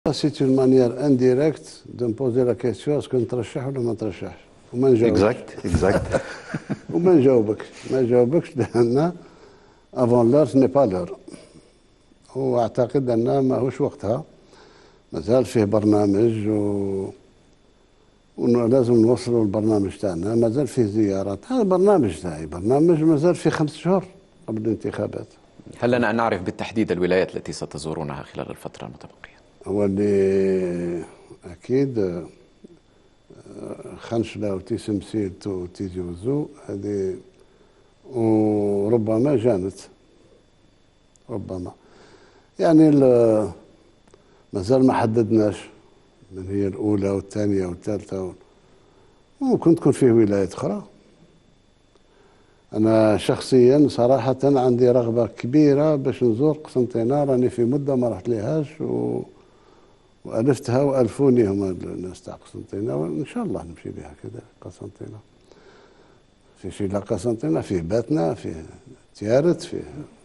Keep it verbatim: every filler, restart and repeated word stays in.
سيت اون مانيير انديريكت دو مبوزي لا كيسيون اسكو نترشح ولا ما نترشحش وما نجاوبش. اكزاكت اكزاكت. وما نجاوبكش ما نجاوبكش لان افون لور سني با لور. واعتقد ان ماهوش وقتها، مازال فيه برنامج و ولازم نوصلوا البرنامج تاعنا، مازال فيه زيارات. هذا برنامج تاعي برنامج مازال فيه خمس شهور قبل الانتخابات. هل لنا أن نعرف بالتحديد الولايات التي ستزورونها خلال الفترة المتبقية؟ هو اللي أكيد خنشلة وتيسمسيت وتيزي وزو هذه، وربما جانت ربما يعني مازال ما حددناش من هي الأولى والثانية والثالثة. ممكن تكون فيه ولايات أخرى. أنا شخصيا صراحة عندي رغبة كبيرة باش نزور قسنطينة، راني في مدة ما رحت ليهاش و... وألفتها وألفوني هما الناس تاع قسنطينة، وإن شاء الله نمشي لها كذا قسنطينة. في شي لا قسنطينة فيه باتنا، فيه تيارت، فيه